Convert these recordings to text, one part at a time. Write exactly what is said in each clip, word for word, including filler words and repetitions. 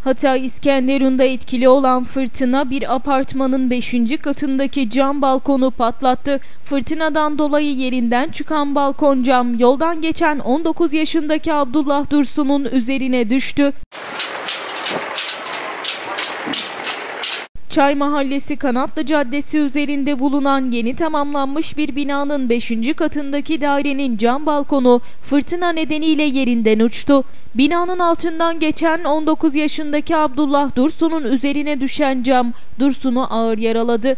Hatay İskenderun'da etkili olan fırtına bir apartmanın beşinci katındaki cam balkonu patlattı. Fırtınadan dolayı yerinden çıkan balkon cam yoldan geçen on dokuz yaşındaki Abdullah Dursun'un üzerine düştü. Çay Mahallesi Kanatlı Caddesi üzerinde bulunan yeni tamamlanmış bir binanın beşinci katındaki dairenin cam balkonu fırtına nedeniyle yerinden uçtu. Binanın altından geçen on dokuz yaşındaki Abdullah Dursun'un üzerine düşen cam Dursun'u ağır yaraladı.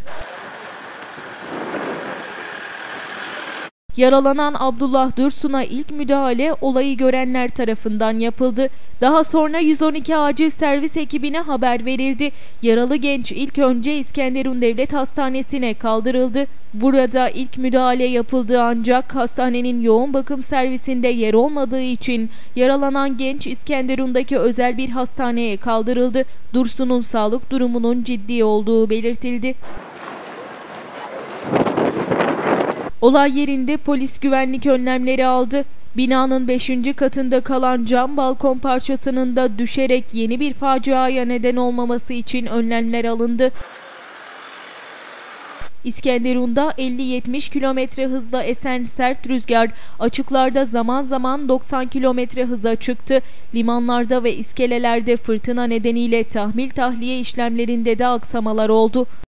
Yaralanan Abdullah Dursun'a ilk müdahale olayı görenler tarafından yapıldı. Daha sonra yüz on iki acil servis ekibine haber verildi. Yaralı genç ilk önce İskenderun Devlet Hastanesi'ne kaldırıldı. Burada ilk müdahale yapıldı ancak hastanenin yoğun bakım servisinde yer olmadığı için yaralanan genç İskenderun'daki özel bir hastaneye kaldırıldı. Dursun'un sağlık durumunun ciddi olduğu belirtildi. Olay yerinde polis güvenlik önlemleri aldı. Binanın beşinci katında kalan cam balkon parçasının da düşerek yeni bir faciaya neden olmaması için önlemler alındı. İskenderun'da elli yetmiş kilometre hızla esen sert rüzgar açıklarda zaman zaman doksan kilometre hıza çıktı. Limanlarda ve iskelelerde fırtına nedeniyle tahmil tahliye işlemlerinde de aksamalar oldu.